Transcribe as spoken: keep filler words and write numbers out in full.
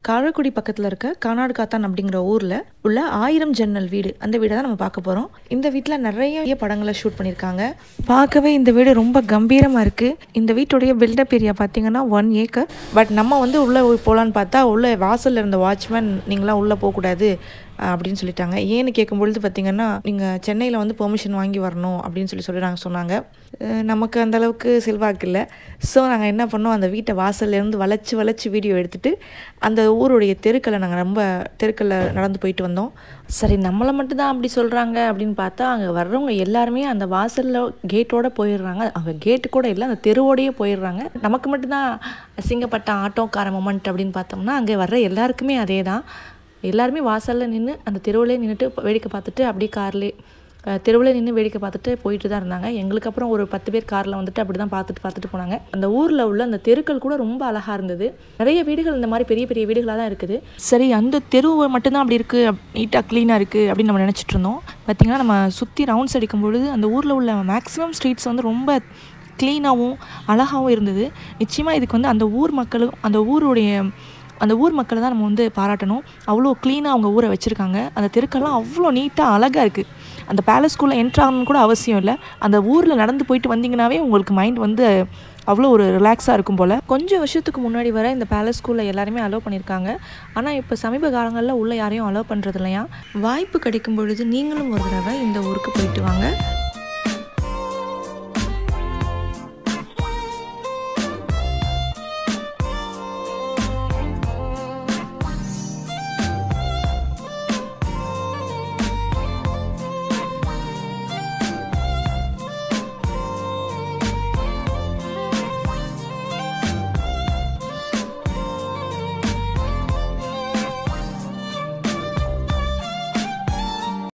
காரைக்குடி பக்கத்தில் இருக்க கானாடு காத்தான் அப்படிங்கிற ஊரில் உள்ள ஆயிரம் ஜன்னல் வீடு, அந்த வீடை தான் நம்ம பார்க்க போகிறோம். இந்த வீட்டில் நிறைய படங்களை ஷூட் பண்ணியிருக்காங்க. பார்க்கவே இந்த வீடு ரொம்ப கம்பீரமாக இருக்குது. இந்த வீட்டுடைய பில்டப் ஏரியா பார்த்தீங்கன்னா ஒன் ஏக்கர். பட் நம்ம வந்து உள்ளே போகலான்னு பார்த்தா உள்ளே வாசலில் இருந்த வாட்ச்மேன் நீங்களாம் உள்ளே போகக்கூடாது அப்படின்னு சொல்லிட்டாங்க. ஏன்னு கேட்கும்பொழுது பார்த்திங்கன்னா நீங்கள் சென்னையில் வந்து பெர்மிஷன் வாங்கி வரணும் அப்படின்னு சொல்லி சொல்லி நாங்கள் சொன்னாங்க. நமக்கு அந்தளவுக்கு செல்வாக்கு இல்லை. ஸோ நாங்கள் என்ன பண்ணோம், அந்த வீட்டை வாசல்லேருந்து வளைச்சி வளைச்சி வீடியோ எடுத்துகிட்டு அந்த ஊருடைய தெருக்களை நாங்கள் ரொம்ப தெருக்களில் நடந்து போயிட்டு வந்தோம். சரி, நம்மளை மட்டும்தான் அப்படி சொல்கிறாங்க அப்படின்னு பார்த்தா அங்கே வர்றவங்க எல்லாருமே அந்த வாசலில் கேட்டோடு போயிடுறாங்க. அவங்க கேட்டு கூட இல்லை, அந்த தெருவோடையே போயிடுறாங்க. நமக்கு மட்டும்தான் அசிங்கப்பட்ட ஆட்டோக்கார மொமெண்ட் அப்படின்னு பார்த்தோம்னா அங்கே வர்ற எல்லாருக்குமே அதே தான். எல்லாருமே வாசலில் நின்று அந்த தெருவிலே நின்றுட்டு வேடிக்கை பார்த்துட்டு அப்படியே கார்லேயே தெருவில் நின்று வேடிக்கை பார்த்துட்டு போயிட்டு தான் இருந்தாங்க. எங்களுக்கு அப்புறம் ஒரு பத்து பேர் காரில் வந்துட்டு அப்படி தான் பார்த்துட்டு பார்த்துட்டு போனாங்க. அந்த ஊரில் உள்ள அந்த தெருக்கள் கூட ரொம்ப அழகாக இருந்தது. நிறைய வீடுகள் இந்த மாதிரி பெரிய பெரிய வீடுகளாக தான் இருக்குது. சரி, அந்த தெருவை மட்டும்தான் அப்படி இருக்குது, நீட்டாக க்ளீனாக இருக்குது அப்படின்னு நம்ம நினச்சிட்டு இருந்தோம். பார்த்திங்கன்னா நம்ம சுற்றி ரவுண்ட்ஸ் அடிக்கும் பொழுது அந்த ஊரில் உள்ள மேக்ஸிமம் ஸ்ட்ரீட்ஸ் வந்து ரொம்ப க்ளீனாகவும் அழகாகவும் இருந்தது. நிச்சயமாக இதுக்கு வந்து அந்த ஊர் மக்களும் அந்த ஊருடைய அந்த ஊர் மக்களை தான் நம்ம வந்து பாராட்டணும். அவ்வளோ க்ளீனாக அவங்க ஊரை வச்சுருக்காங்க. அந்த தெருக்கெல்லாம் அவ்வளோ நீட்டாக அழகாக இருக்குது. அந்த பேலஸ்குள்ளே என்ட்ரு ஆகணும்னு கூட அவசியம் இல்லை. அந்த ஊரில் நடந்து போயிட்டு வந்தீங்கன்னாவே உங்களுக்கு மைண்ட் வந்து அவ்வளோ ஒரு ரிலாக்ஸாக இருக்கும் போல். கொஞ்சம் வருஷத்துக்கு முன்னாடி வர இந்த பேலஸ் ஸ்கூலில் எல்லாருமே அலோவ் பண்ணியிருக்காங்க. ஆனால் இப்போ சமீப காலங்களில் உள்ள யாரையும் அலோவ் பண்ணுறது இல்லையா. வாய்ப்பு கிடைக்கும் பொழுது நீங்களும் ஒரு தடவை இந்த ஊருக்கு போயிட்டு வாங்க.